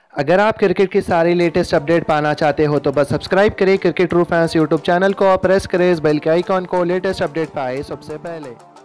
अगर आप क्रिकेट की सारी लेटेस्ट अपडेट पाना चाहते हो तो बस सब्सक्राइब करें cricket true fans YouTube channel को और प्रेस करें इस बेल के आइकॉन को लेटेस्ट अपडेट पाए सबसे पहले।